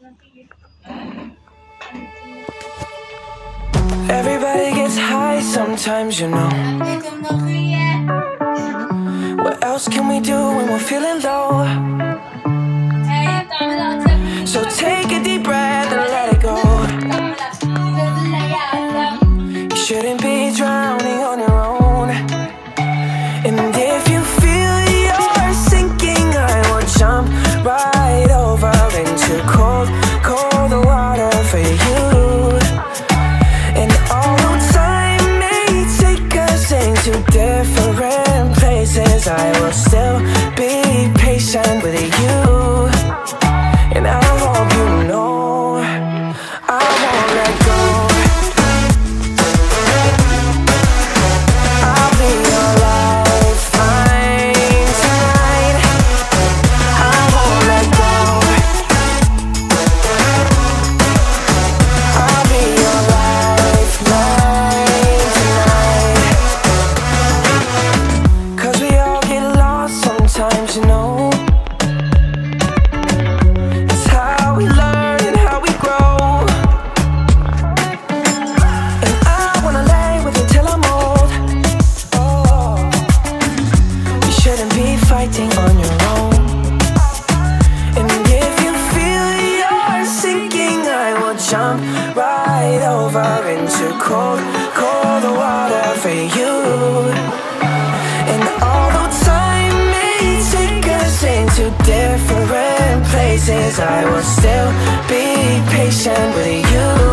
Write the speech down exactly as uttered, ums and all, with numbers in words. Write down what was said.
Everybody gets high sometimes, you know. What else can we do when we're feeling low? So take a deep breath and let it go. You shouldn't be drowning on your own. And if you feel you're sinking, I will jump right over into cold, cold water for you. And although time may take us into different places, I will still be patient with you. And I hope you know I won't let go. I'll be your lifeline tonight. I won't let go. I'll be your lifeline tonight. 'Cause we all get lost sometimes, you know. Fighting on your own. And if you feel you're sinking, I will jump right over into cold, cold water for you. And although time may take us into different places, I will still be patient with you.